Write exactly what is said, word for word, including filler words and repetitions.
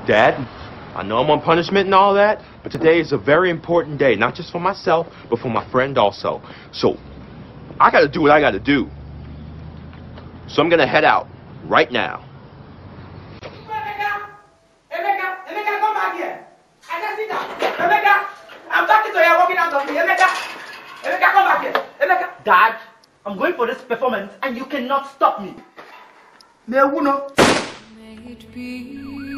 Dad, I know I'm on punishment and all that, but today is a very important day, not just for myself, but for my friend also. So, I gotta do what I gotta do. So I'm gonna head out, right now. Emeka! Emeka! Emeka, come back here! I can sit down. Emeka! I'm talking to you, I'm walking out of here. Emeka! Emeka, come back here! Emeka! Dad, I'm going for this performance and you cannot stop me. Me, who know? May it be.